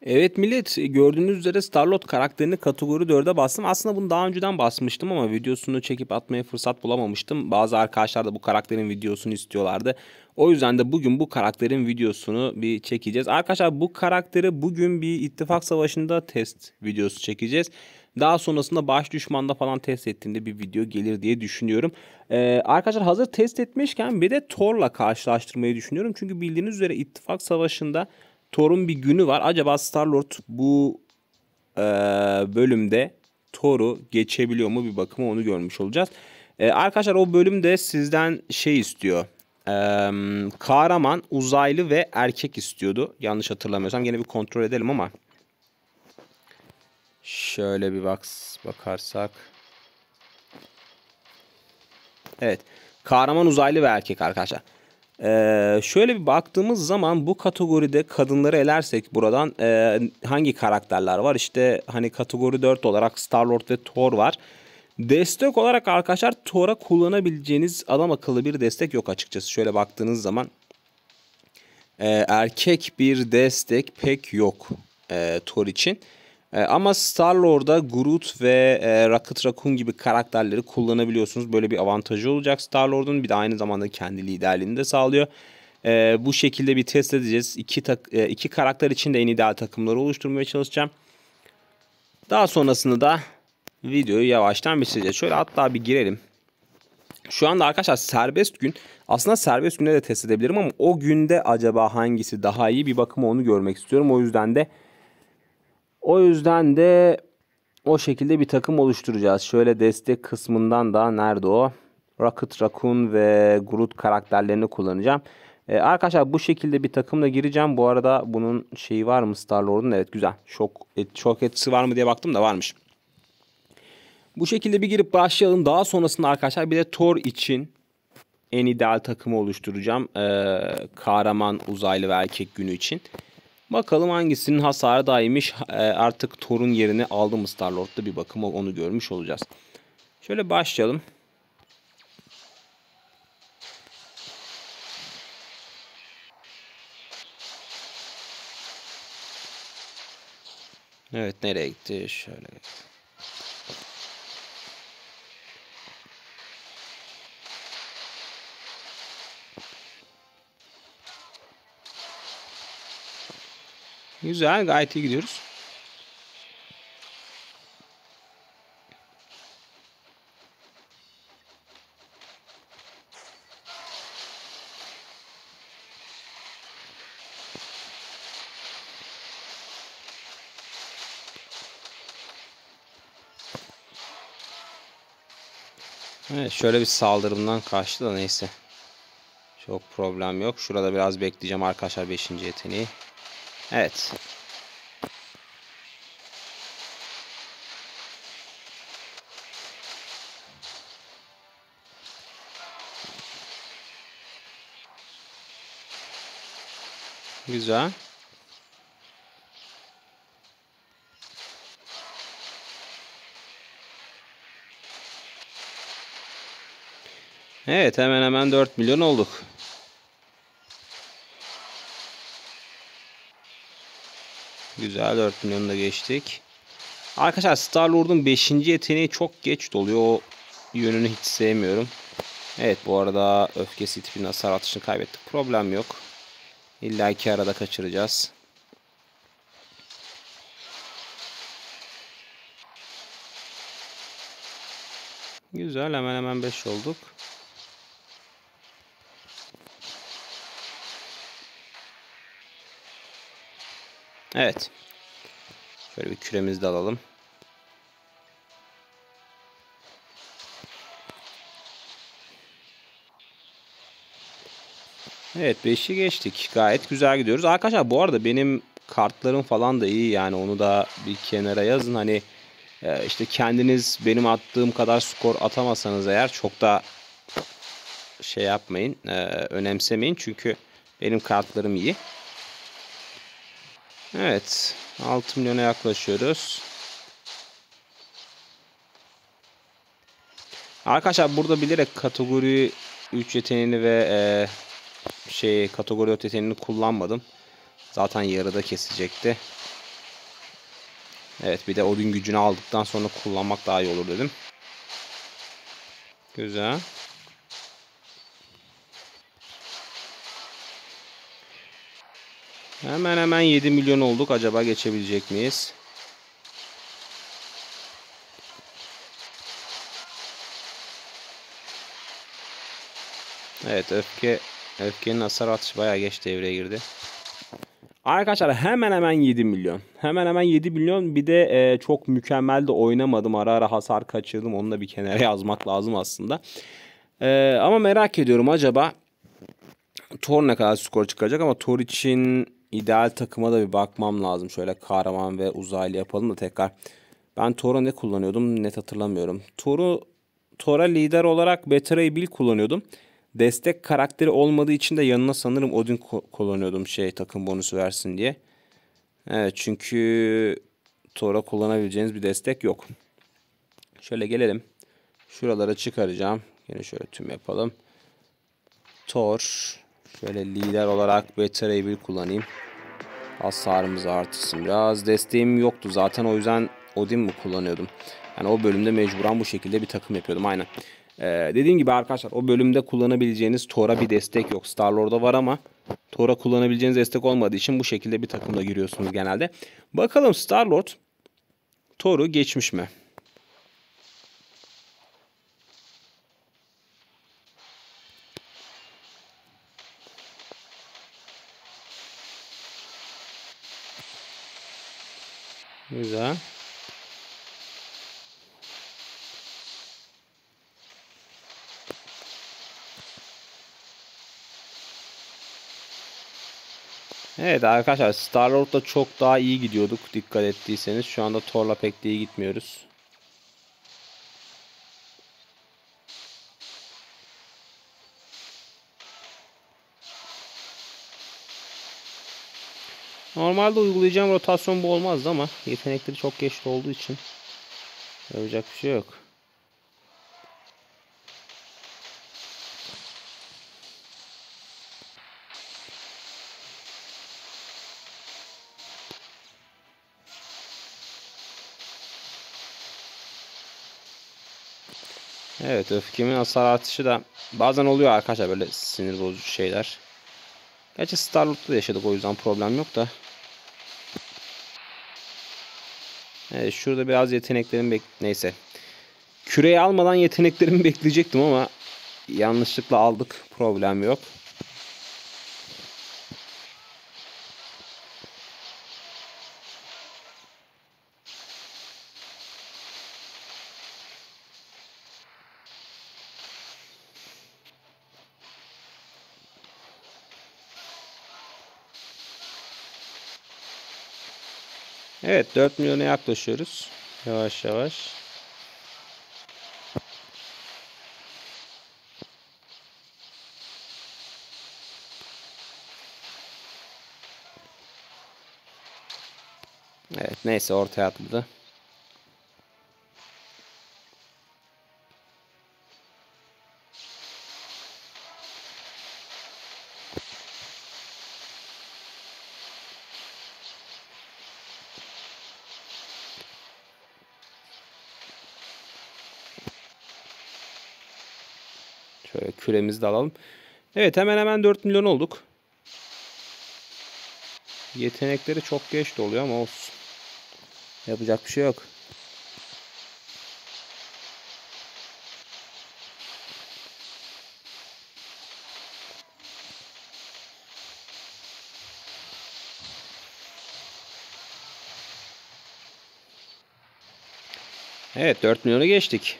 Evet millet, gördüğünüz üzere Star-Lord karakterini kategori 4'e bastım. Aslında bunu daha önceden basmıştım ama videosunu çekip atmaya fırsat bulamamıştım. Bazı arkadaşlar da bu karakterin videosunu istiyorlardı. O yüzden de bugün bu karakterin videosunu bir çekeceğiz. Arkadaşlar bu karakteri bugün bir ittifak savaşında test videosu çekeceğiz. Daha sonrasında baş düşmanda falan test ettiğimde bir video gelir diye düşünüyorum. Arkadaşlar hazır test etmişken bir de Thor'la karşılaştırmayı düşünüyorum. Çünkü bildiğiniz üzere ittifak savaşında Thor'un bir günü var. Acaba Star-Lord bu bölümde Thor'u geçebiliyor mu, bir bakıma onu görmüş olacağız. Arkadaşlar o bölümde sizden şey istiyor. Kahraman, uzaylı ve erkek istiyordu. Yanlış hatırlamıyorsam. Gene bir kontrol edelim ama. Şöyle bir bakarsak. Evet. Kahraman, uzaylı ve erkek arkadaşlar. Şöyle bir baktığımız zaman bu kategoride kadınları elersek buradan hangi karakterler var? İşte hani kategori 4 olarak Star-Lord ve Thor var. Destek olarak arkadaşlar Thor'a kullanabileceğiniz adam akıllı bir destek yok açıkçası. Şöyle baktığınız zaman erkek bir destek pek yok Thor için. Ama Star-Lord'da Groot ve Rocket Raccoon gibi karakterleri kullanabiliyorsunuz. Böyle bir avantajı olacak Star-Lord'un. Bir de aynı zamanda kendi liderliğini de sağlıyor. Bu şekilde bir test edeceğiz. İki karakter için de en ideal takımları oluşturmaya çalışacağım. Daha sonrasında da videoyu yavaştan bitireceğiz. Şöyle hatta bir girelim. Şu anda arkadaşlar serbest gün. Aslında serbest günde de test edebilirim ama o günde acaba hangisi daha iyi, bir bakıma onu görmek istiyorum. O yüzden de o şekilde bir takım oluşturacağız. Şöyle destek kısmından da nerede o? Rocket Raccoon ve Groot karakterlerini kullanacağım. Arkadaşlar bu şekilde bir takımla gireceğim. Bu arada bunun şeyi var mı Star-Lord'un? Evet güzel. Şok etkisi var mı diye baktım da varmış. Bu şekilde bir girip başlayalım. Daha sonrasında arkadaşlar bir de Thor için en ideal takımı oluşturacağım. Kahraman, uzaylı ve erkek günü için. Bakalım hangisinin hasarı daha iyiymiş. Artık Thor'un yerini aldı mı Star-Lord'da, bir bakım onu görmüş olacağız. Şöyle başlayalım. Evet nereye gitti? Şöyle. Güzel, gayet iyi gidiyoruz. Evet şöyle bir saldırımdan kaçtı da neyse. Çok problem yok. Şurada biraz bekleyeceğim arkadaşlar 5. yeteneği. Evet. Güzel. Evet hemen hemen 4 milyon olduk. Güzel, 4 milyonu da geçtik. Arkadaşlar Star-Lord'un 5. yeteneği çok geç doluyor. O yönünü hiç sevmiyorum. Evet bu arada öfkesi tipinin hasar atışını kaybettik. Problem yok. İlla iki arada kaçıracağız. Güzel, hemen hemen 5 olduk. Evet. Şöyle bir küremizi de alalım. Evet 5'i geçtik. Gayet güzel gidiyoruz. Arkadaşlar bu arada benim kartlarım falan da iyi, yani onu da bir kenara yazın. Hani işte kendiniz benim attığım kadar skor atamasanız eğer çok da şey yapmayın, önemsemeyin çünkü benim kartlarım iyi. Evet 6 milyona yaklaşıyoruz. Arkadaşlar burada bilerek kategori 3 yeteneğini ve kategori 4 yeteneğini kullanmadım. Zaten yarıda kesecekti. Evet, bir de Odin gücünü aldıktan sonra kullanmak daha iyi olur dedim. Güzel. Hemen hemen 7 milyon olduk. Acaba geçebilecek miyiz? Evet, öfkenin hasar atışı bayağı geç devreye girdi. Arkadaşlar hemen hemen 7 milyon. Hemen hemen 7 milyon. Bir de çok mükemmel de oynamadım. Ara ara hasar kaçırdım. Onu da bir kenara yazmak lazım aslında. Ama merak ediyorum, acaba Thor ne kadar skor çıkacak, ama Thor için ideal takıma da bir bakmam lazım. Şöyle kahraman ve uzaylı yapalım da tekrar. Ben Thor'a ne kullanıyordum net hatırlamıyorum. Thor'a lider olarak Beta Ray Bill kullanıyordum. Destek karakteri olmadığı için de yanına sanırım Odin kullanıyordum, takım bonusu versin diye. Evet, çünkü Thor'a kullanabileceğiniz bir destek yok. Şöyle gelelim. Şuralara çıkaracağım. Yine şöyle tüm yapalım. Thor. Şöyle lider olarak Beta Ray Bill kullanayım. Hasarımızı artırsın biraz. Desteğim yoktu zaten, o yüzden Odin mi kullanıyordum? Yani o bölümde mecburen bu şekilde bir takım yapıyordum, aynen. Dediğim gibi arkadaşlar, o bölümde kullanabileceğiniz Thor'a bir destek yok. Star-Lord'da var ama Thor'a kullanabileceğiniz destek olmadığı için bu şekilde bir takımda giriyorsunuz genelde. Bakalım Star-Lord Thor'u geçmiş mi? Güzel. Evet arkadaşlar, Star-Lord'da çok daha iyi gidiyorduk dikkat ettiyseniz. Şu anda Thor'la pek de iyi gitmiyoruz. Normalde uygulayacağım rotasyon bu olmazdı ama yetenekleri çok geç olduğu için yapacak bir şey yok. Evet, öfkemin hasar artışı da bazen oluyor arkadaşlar, böyle sinir bozucu şeyler. Gerçi Star-Lord'da da yaşadık, o yüzden problem yok da. Evet, şurada biraz yeteneklerimi neyse. Küreyi almadan yeteneklerimi bekleyecektim ama yanlışlıkla aldık. Problem yok. Evet, 4 milyona yaklaşıyoruz. Yavaş yavaş. Evet, neyse, ortaya atladı. Şöyle küremizi de alalım. Evet, hemen hemen 4 milyon olduk. Yetenekleri çok geç doluyor ama olsun. Yapacak bir şey yok. Evet, 4 milyonu geçtik.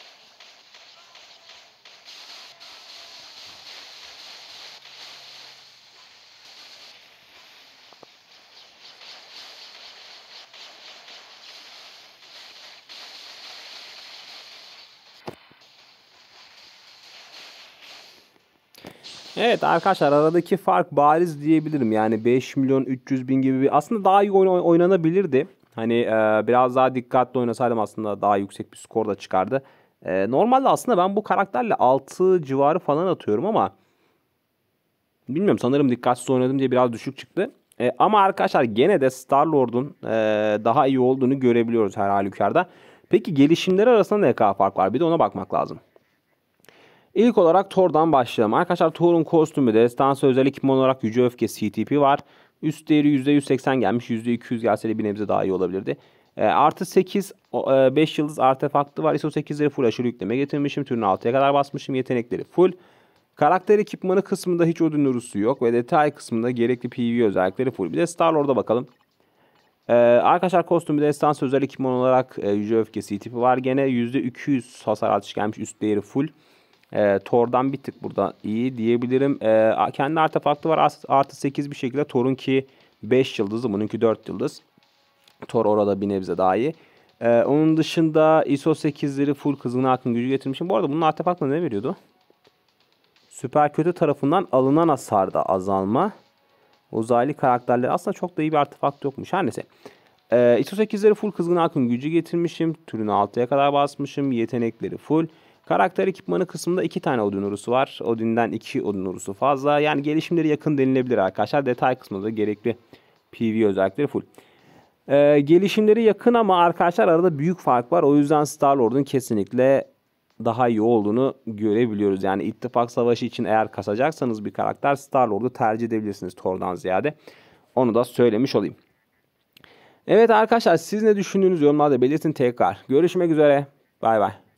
Evet arkadaşlar, aradaki fark bariz diyebilirim. Yani 5 milyon 300 bin gibi aslında daha iyi oynanabilirdi. Hani biraz daha dikkatli oynasaydım aslında daha yüksek bir skor da çıkardı. Normalde aslında ben bu karakterle 6 civarı falan atıyorum ama bilmiyorum, sanırım dikkatsiz oynadım diye biraz düşük çıktı. Ama arkadaşlar gene de Star-Lord'un daha iyi olduğunu görebiliyoruz her halükarda. Peki gelişimleri arasında ne kadar fark var? Bir de ona bakmak lazım. İlk olarak Thor'dan başlayalım. Arkadaşlar Thor'un kostümü de destansı özel ekipman olarak Yüce Öfke CTP var. Üst değeri %180 gelmiş. %200 gelse de bir nebze daha iyi olabilirdi. Artı 8 5 yıldız artefaktı var. ISO 8'leri full aşırı yükleme getirmişim. Türünü 6'ya kadar basmışım. Yetenekleri full. Karakter ekipmanı kısmında hiç Odin Urus'u yok. Ve detay kısmında gerekli PvE özellikleri full. Bir de Star-Lord'a bakalım. Arkadaşlar kostümü destansı özel ekipman olarak Yüce Öfke CTP var. Gene %200 hasar artışı gelmiş. Üst değeri full. Thor'dan bir tık burada iyi diyebilirim. Kendi artefaktı var. Artı 8 bir şekilde Thor'unki 5 yıldızı. Bununki 4 yıldız. Thor orada bir nebze daha iyi. Onun dışında ISO 8'leri full kızgın akın gücü getirmişim. Bu arada bunun artefaktına ne veriyordu? Süper kötü tarafından alınan hasarda azalma. Uzaylı karakterleri aslında çok da iyi bir artefakt yokmuş. Her neyse. ISO 8'leri full kızgın akın gücü getirmişim. Türünü 6'ya kadar basmışım. Yetenekleri full. Karakter ekipmanı kısmında 2 tane Odin Urusu var. Odin'den 2 Odin Urusu fazla. Yani gelişimleri yakın denilebilir arkadaşlar. Detay kısmında da gerekli PvE özellikleri full. Gelişimleri yakın ama arkadaşlar arada büyük fark var. O yüzden Star-Lord'un kesinlikle daha iyi olduğunu görebiliyoruz. Yani ittifak savaşı için eğer kasacaksanız bir karakter Star-Lord'u tercih edebilirsiniz Thor'dan ziyade. Onu da söylemiş olayım. Evet arkadaşlar siz ne düşündüğünüzü yorumlarda belirtin tekrar. Görüşmek üzere. Bay bay.